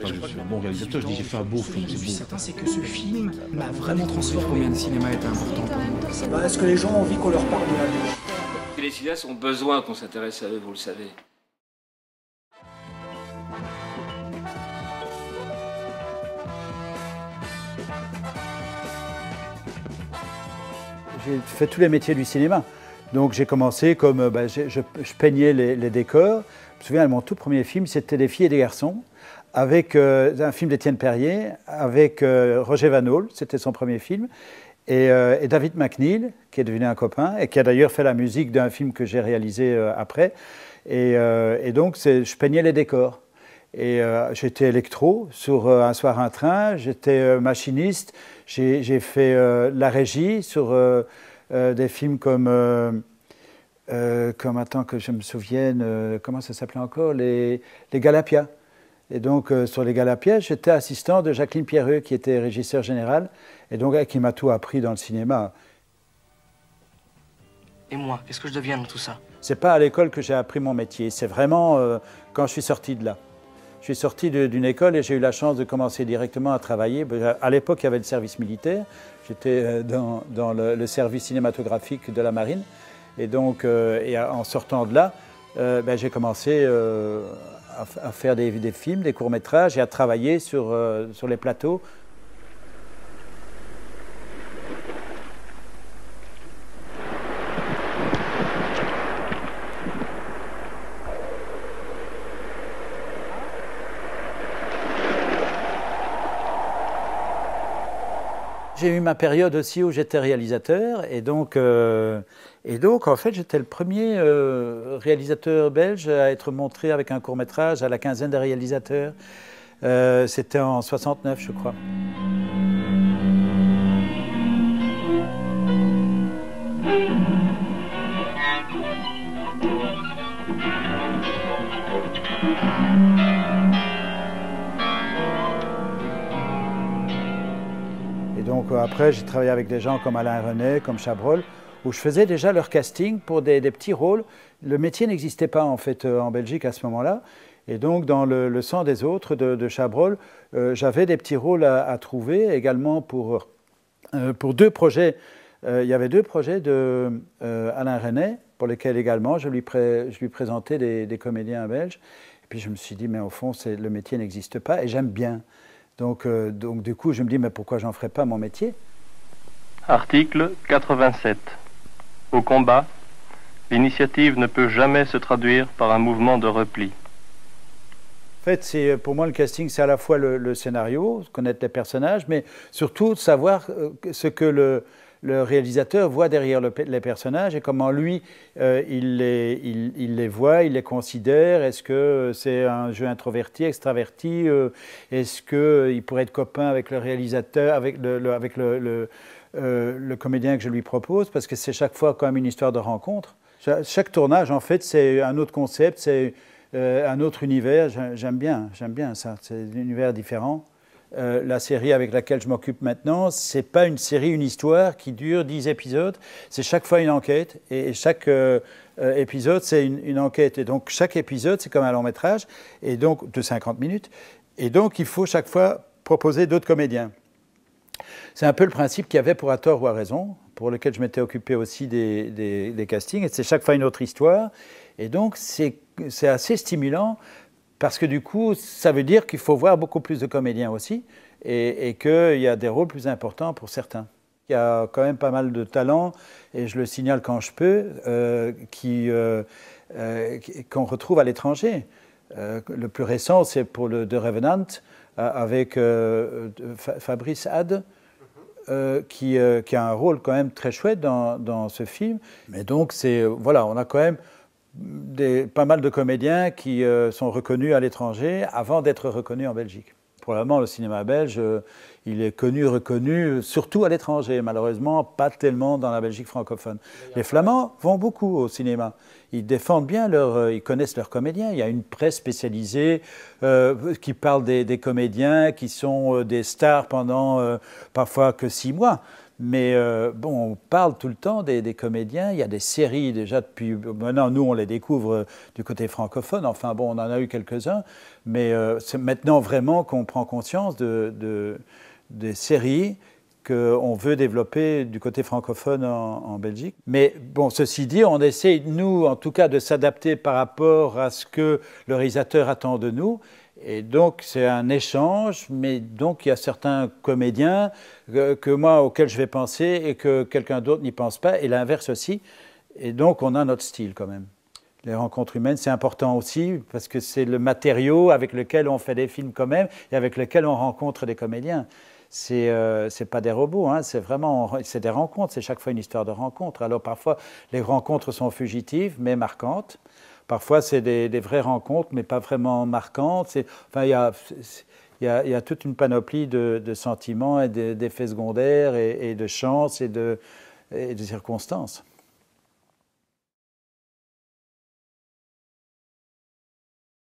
pas que je suis un bon réalisateur, je dis j'ai fait un beau film, c'est beau. Certain, c'est que ce film m'a vraiment transformé. Combien de cinéma est important pour moi? Est-ce que les gens ont envie qu'on leur parle de la Belgique? Les cinéastes ont besoin qu'on s'intéresse à eux, vous le savez. J'ai fait tous les métiers du cinéma. Donc j'ai commencé comme je peignais les décors. Je me souviens, mon tout premier film, c'était Des filles et des garçons, avec un film d'Étienne Perrier, avec Roger Van Hole, c'était son premier film, et David McNeil, qui est devenu un copain, et qui a d'ailleurs fait la musique d'un film que j'ai réalisé après. Et donc je peignais les décors. Et j'étais électro sur Un soir un train, j'étais machiniste, j'ai fait la régie sur des films comme attends que je me souvienne, comment ça s'appelait encore, les Galapias. Et donc sur les Galapias, j'étais assistant de Jacqueline Pierreux, qui était régisseur général, et donc qui m'a tout appris dans le cinéma. Et moi, qu'est-ce que je deviens dans tout ça? C'est pas à l'école que j'ai appris mon métier, c'est vraiment quand je suis sorti de là. Je suis sorti d'une école et j'ai eu la chance de commencer directement à travailler. À l'époque, il y avait le service militaire. J'étais dans le service cinématographique de la marine. Et donc, en sortant de là, j'ai commencé à faire des films, des courts-métrages et à travailler sur les plateaux. J'ai eu ma période aussi où j'étais réalisateur et donc en fait j'étais le premier réalisateur belge à être montré avec un court-métrage à la quinzaine des réalisateurs. C'était en 69 je crois. Donc après, j'ai travaillé avec des gens comme Alain René, comme Chabrol, où je faisais déjà leur casting pour des petits rôles. Le métier n'existait pas en fait en Belgique à ce moment-là. Et donc dans Le sang des autres de Chabrol, j'avais des petits rôles à trouver également pour deux projets. Il y avait deux projets d'Alain René, pour lesquels également je lui présentais des comédiens belges. Et puis je me suis dit, mais au fond, le métier n'existe pas et j'aime bien. Donc du coup, je me dis, mais pourquoi j'en ferais pas mon métier? Article 87. Au combat, l'initiative ne peut jamais se traduire par un mouvement de repli. En fait, pour moi, le casting, c'est à la fois le scénario, connaître les personnages, mais surtout savoir ce que le réalisateur voit derrière les personnages et comment lui, il les voit, il les considère. Est-ce que c'est un jeu introverti, extraverti? Est-ce qu'il pourrait être copain avec le réalisateur, avec le comédien que je lui propose? Parce que c'est chaque fois quand même une histoire de rencontre. Chaque tournage, en fait, c'est un autre concept, c'est un autre univers. J'aime bien ça, c'est un univers différent. La série avec laquelle je m'occupe maintenant, ce n'est pas une série, une histoire qui dure 10 épisodes. C'est chaque fois une enquête et chaque épisode, c'est une enquête. Et donc, chaque épisode, c'est comme un long métrage et donc, de 50 minutes. Et donc, il faut chaque fois proposer d'autres comédiens. C'est un peu le principe qu'il y avait pour À tort ou à raison, pour lequel je m'étais occupé aussi des castings. Et c'est chaque fois une autre histoire. Et donc, c'est assez stimulant. Parce que du coup, ça veut dire qu'il faut voir beaucoup plus de comédiens aussi et qu'il y a des rôles plus importants pour certains. Il y a quand même pas mal de talents, et je le signale quand je peux, qu'on retrouve à l'étranger. Le plus récent, c'est pour le The Revenant, avec Fabrice Had, qui a un rôle quand même très chouette dans ce film. Mais donc, voilà, on a quand même pas mal de comédiens qui sont reconnus à l'étranger avant d'être reconnus en Belgique. Probablement le cinéma belge, il est connu, reconnu, surtout à l'étranger, malheureusement, pas tellement dans la Belgique francophone. Les Flamands vont beaucoup au cinéma. Ils défendent bien ils connaissent leurs comédiens. Il y a une presse spécialisée qui parle des comédiens qui sont des stars pendant parfois que 6 mois. Mais bon, on parle tout le temps des comédiens. Il y a des séries déjà depuis. Maintenant, nous, on les découvre du côté francophone. Enfin, bon, on en a eu quelques-uns. Mais c'est maintenant vraiment qu'on prend conscience des séries qu'on veut développer du côté francophone en Belgique. Mais bon, ceci dit, on essaie, nous, en tout cas, de s'adapter par rapport à ce que le réalisateur attend de nous. Et donc, c'est un échange, mais donc il y a certains comédiens auxquels je vais penser et que quelqu'un d'autre n'y pense pas, et l'inverse aussi. Et donc, on a notre style quand même. Les rencontres humaines, c'est important aussi, parce que c'est le matériau avec lequel on fait des films quand même, et avec lequel on rencontre des comédiens. C'est pas des robots, hein, c'est des rencontres, c'est chaque fois une histoire de rencontre. Alors parfois, les rencontres sont fugitives, mais marquantes. Parfois, c'est des vraies rencontres, mais pas vraiment marquantes. Enfin, il y a toute une panoplie de sentiments et d'effets secondaires et de chances et de circonstances.